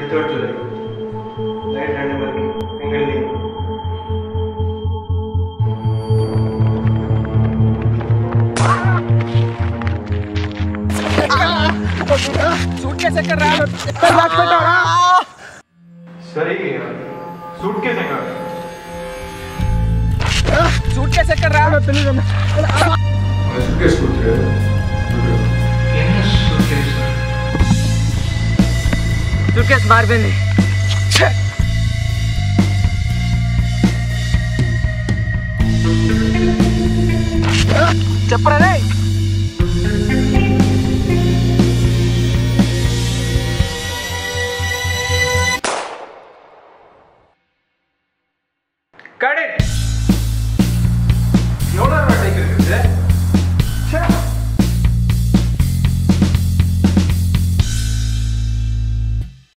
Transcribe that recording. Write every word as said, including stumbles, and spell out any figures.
twenty-third July. Night animal single name. Suitcase ఎక్కడ రా ఎక్కడ బ్యాగ్ పెట్టారా సరే సూట్కేస్ ఎక్కడ सूटकेस ఎక్కడ రా తెలియదు సూట్కేస్ కూర్చో ఏనా సూట్కేస్ सूटकेस మారిపోయింది చెప్పరా రే